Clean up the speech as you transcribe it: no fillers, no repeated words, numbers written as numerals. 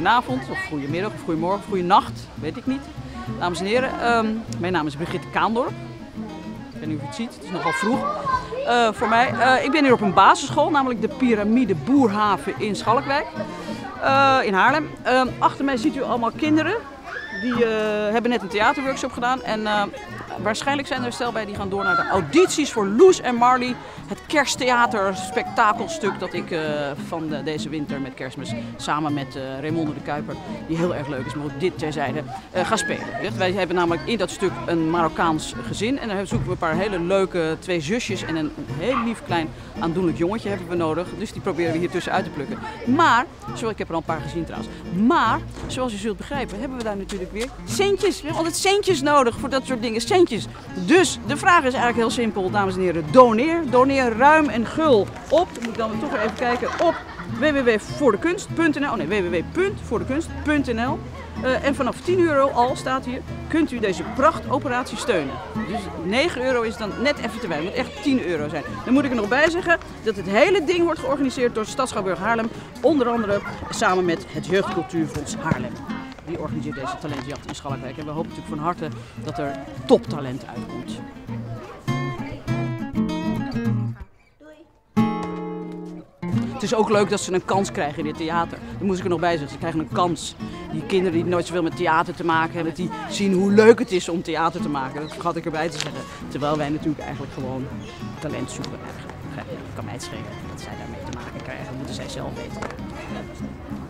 goedenavond, of goedemiddag, of goedemorgen, of goedenacht, weet ik niet. Dames en heren, mijn naam is Brigitte Kaandorp. Ik weet niet of je het ziet, het is nogal vroeg voor mij. Ik ben hier op een basisschool, namelijk de Pyramide Boerhaven in Schalkwijk, in Haarlem. Achter mij ziet u allemaal kinderen, die hebben net een theaterworkshop gedaan. En waarschijnlijk zijn er een stel bij die gaan door naar de audities voor Loes en Marley. Het kersttheater spektakelstuk dat ik van deze winter met Kerstmis samen met Raymonde de Kuiper, die heel erg leuk is, maar ook dit terzijde, ga spelen. Wij hebben namelijk in dat stuk een Marokkaans gezin en daar zoeken we een paar hele leuke twee zusjes en een heel lief klein aandoenlijk jongetje hebben we nodig. Dus die proberen we hier tussenuit te plukken. Maar, ik heb er al een paar gezien trouwens, maar zoals je zult begrijpen hebben we daar natuurlijk weer centjes. We hebben altijd centjes nodig voor dat soort dingen, centjes. Dus de vraag is eigenlijk heel simpel, dames en heren, doneer ruim en gul op, moet ik dan toch even kijken, op www.voordekunst.nl, www.voordekunst.nl. En vanaf 10 euro al, staat hier, kunt u deze prachtoperatie steunen. Dus 9 euro is dan net even te weinig, het moet echt 10 euro zijn. Dan moet ik er nog bij zeggen dat het hele ding wordt georganiseerd door Stadsschouwburg Haarlem, onder andere samen met het Jeugdcultuurfonds Haarlem. Die organiseert deze talentjacht in Schalkwijk en we hopen natuurlijk van harte dat er toptalent uitkomt. Het is ook leuk dat ze een kans krijgen in dit theater. Daar moest ik er nog bij zeggen. Ze krijgen een kans. Die kinderen die nooit zoveel met theater te maken hebben, die zien hoe leuk het is om theater te maken. Dat vergat ik erbij te zeggen. Terwijl wij natuurlijk eigenlijk gewoon talent zoeken. Dat kan mij het schelen dat zij daarmee te maken krijgen. Dat moeten zij zelf weten.